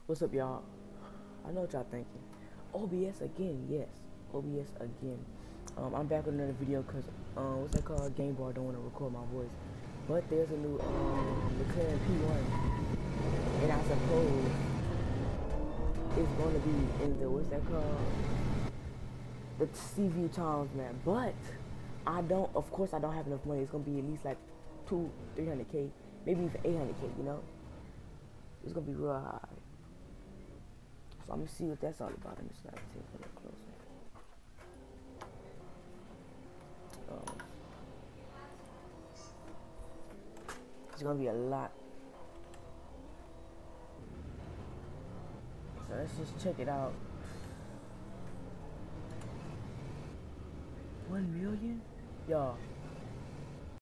What's up, y'all? I know what y'all thinking. OBS again, yes. OBS again. I'm back with another video because, what's that called? Game Bar don't want to record my voice. But there's a new, McLaren P1. And I suppose it's going to be in the, what's that called? The CV times, man. But of course I don't have enough money. It's going to be at least like 300K, maybe even 800K, you know? It's going to be real high. So I'm gonna see what that's all about. Let me start taking a look closer. It's gonna be a lot. So let's just check it out. 1 million? Y'all,